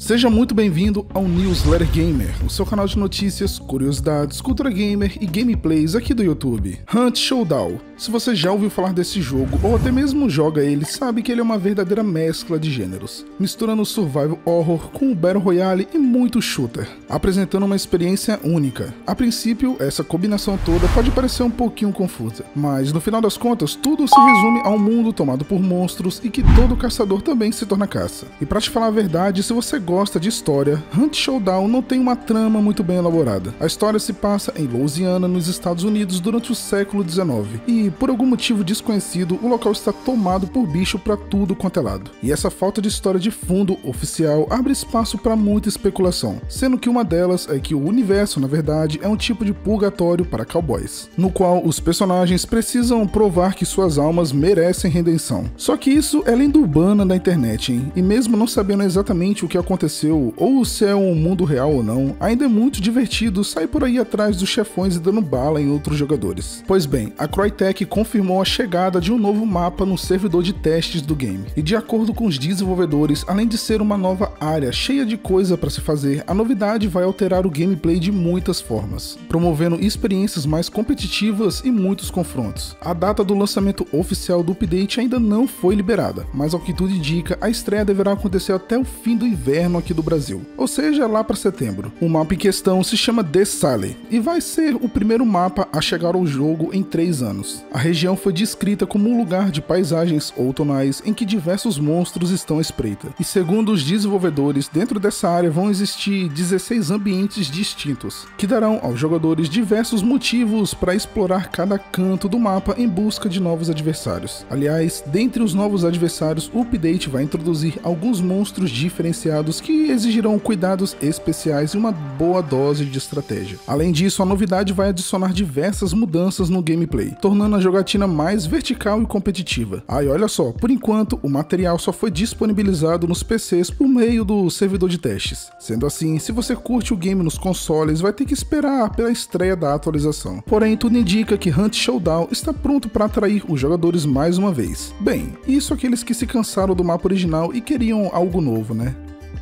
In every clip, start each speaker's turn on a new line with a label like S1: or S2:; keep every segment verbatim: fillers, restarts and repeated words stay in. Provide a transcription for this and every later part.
S1: Seja muito bem-vindo ao Newsletter Gamer, o seu canal de notícias, curiosidades, cultura gamer e gameplays aqui do YouTube. Hunt Showdown. Se você já ouviu falar desse jogo ou até mesmo joga ele, sabe que ele é uma verdadeira mescla de gêneros, misturando survival horror com o Battle Royale e muito shooter, apresentando uma experiência única. A princípio, essa combinação toda pode parecer um pouquinho confusa, mas no final das contas, tudo se resume a um mundo tomado por monstros e que todo caçador também se torna caça. E pra te falar a verdade, se você gosta de história, Hunt Showdown não tem uma trama muito bem elaborada. A história se passa em Louisiana, nos Estados Unidos, durante o século dezenove, e por algum motivo desconhecido, o local está tomado por bicho pra tudo quanto é lado. E essa falta de história de fundo oficial abre espaço para muita especulação, sendo que uma delas é que o universo, na verdade, é um tipo de purgatório para cowboys, no qual os personagens precisam provar que suas almas merecem redenção. Só que isso é lenda urbana da internet, hein? E mesmo não sabendo exatamente o que aconteceu, ou se é um mundo real ou não, ainda é muito divertido sair por aí atrás dos chefões e dando bala em outros jogadores. Pois bem, a Crytek confirmou a chegada de um novo mapa no servidor de testes do game, e de acordo com os desenvolvedores, além de ser uma nova área cheia de coisa para se fazer, a novidade vai alterar o gameplay de muitas formas, promovendo experiências mais competitivas e muitos confrontos. A data do lançamento oficial do update ainda não foi liberada, mas ao que tudo indica, a estreia deverá acontecer até o fim do inverno aqui do Brasil, ou seja, lá para setembro. O mapa em questão se chama The Sally, e vai ser o primeiro mapa a chegar ao jogo em três anos. A região foi descrita como um lugar de paisagens outonais em que diversos monstros estão à espreita, e segundo os desenvolvedores, dentro dessa área vão existir dezesseis ambientes distintos, que darão aos jogadores diversos motivos para explorar cada canto do mapa em busca de novos adversários. Aliás, dentre os novos adversários, o update vai introduzir alguns monstros diferenciados que exigirão cuidados especiais e uma boa dose de estratégia. Além disso, a novidade vai adicionar diversas mudanças no gameplay, tornando a jogatina mais vertical e competitiva. Ah, e olha só, por enquanto o material só foi disponibilizado nos P Cs por meio do servidor de testes. Sendo assim, se você curte o game nos consoles, vai ter que esperar pela estreia da atualização. Porém, tudo indica que Hunt Showdown está pronto para atrair os jogadores mais uma vez. Bem, isso aqueles que se cansaram do mapa original e queriam algo novo, né?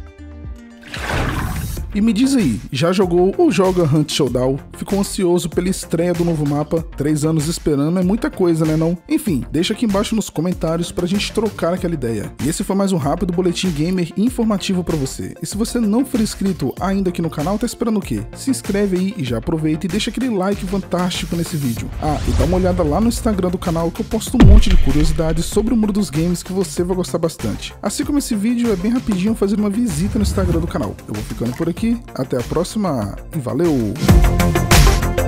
S1: E me diz aí, já jogou ou joga Hunt Showdown? Ficou ansioso pela estreia do novo mapa? Três anos esperando é muita coisa, né não? Enfim, deixa aqui embaixo nos comentários pra gente trocar aquela ideia. E esse foi mais um rápido boletim gamer informativo pra você. E se você não for inscrito ainda aqui no canal, tá esperando o quê? Se inscreve aí e já aproveita e deixa aquele like fantástico nesse vídeo. Ah, e dá uma olhada lá no Instagram do canal que eu posto um monte de curiosidades sobre o mundo dos games que você vai gostar bastante. Assim como esse vídeo é bem rapidinho fazer uma visita no Instagram do canal. Eu vou ficando por aqui. Até a próxima e valeu!